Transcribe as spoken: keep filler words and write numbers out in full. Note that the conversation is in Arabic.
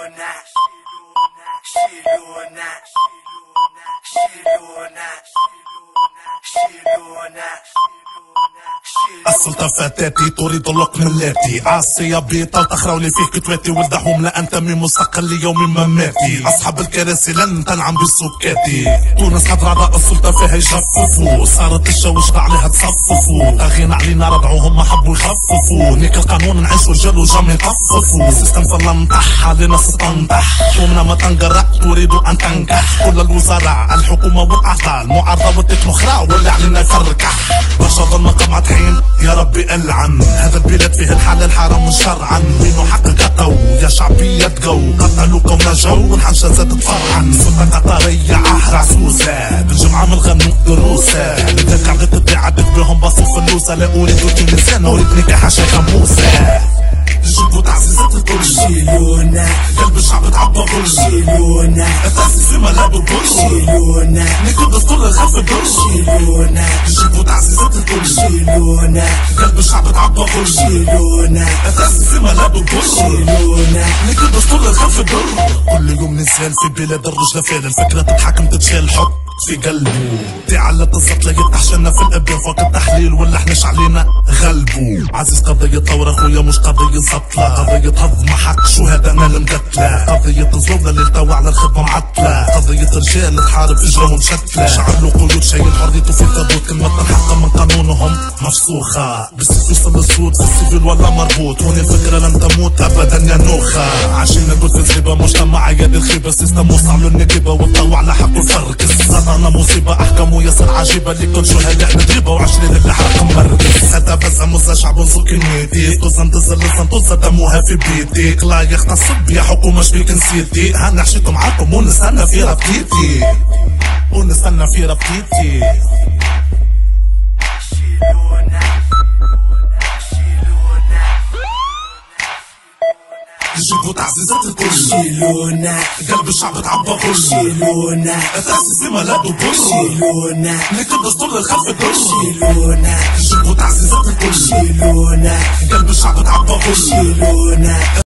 شيلونا شيلونا شيلونا شيلونا السلطة فتاتي تريد اللقم اللاتي عاصية بيطة تخراولي فيه كتواتي ولدهم لا أنتمي مستقل ليوم مماتي أصحاب الكراسي لن تنعم بسكاتي تونس حضر أعضاء السلطة فيها يجففوا صارت الشوش عليها تصففوا تغينا علينا ردعوهم ما حبوا يخففوا نيك القانون نعيشوا رجال وجام يطففوا السيستم ظل مطح علينا ستنطح قومنا ما تنقرأ تريد أن تنكح كل الوزراء الحكومة والأعضاء المعارضة والتكنوخرا واللي علينا يفركح بشر ظل مقام عطحين يا ربي ألعن هذا البلاد فيه الحلال حرام شرعا بينو حق قطو يا شعبية تقو قتلوكم نجو والحنشة زادت فرعا سلطة قطرية عهر عسوسة بالجمعة من غنو دروسة لذلك عدت الدعادت بهم باصوا فلوسة لا أريد تونسية أريد نكاح شيخة موسى جيبوا تعزيزات الكل شيلونا قلب الشعب تعبى غل شيلونا التأسيس في ملابه البر شيلونا نيكو دستور الخف الدر شيلونا جيبوا تعزيزات الكل شيلونا قلب الشعب تعبى غل شيلونا التأسيس في ملابه البر شيلونا نيكو دستور الخف الدر كل يوم نزال في بلاد الرجلة فعل الفكرة تتحكم تتشال حط في قلبه تعلى الزط لا يتحشنا في الابن فوق التحليل ولا احناش علينا غلبه عزيز قضية ثورة خويا مش قضية سطلة قضية هضم حق شهداءنا المقتلة قضية زورنا اللي التوا على الخدمة معطلة قضية رجال تحارب في جو مشتلة شعب له قيود شايل حريته في تابوت كلمة الحق من قانونهم مفسوخة بالسيف يوصل للصوت في السيفيل ولا مربوط هون الفكرة لن تموت ابدا يا نوخة عايشين نقول في الخيبة مجتمع يد الخيبة سيستم وصع له النكبة والطوع على حقه فركس أنا مصيبة أحكام ويسر عجيبة لكل شهداء نجيبة وعشرين اللي حرق مرقس هذا بس موسى شعب سكن نيتي توزن تزل لسان توزن دموها في بيتك لا يغتصب يا حكومة شبيك نسيتي هنحشيكم معاكم ونستنى في ربطيتي ونستنى في ربطيتي جيبوا تعزيزات الكل شيلونا قلب الشعب تعبى غل شيلونا التأسيس في ملابه البر شيلونا نيكو دستور للخلف الدر شيلونا جيبوا تعزيزات الكل شيلونا قلب الشعب تعبى غل شيلونا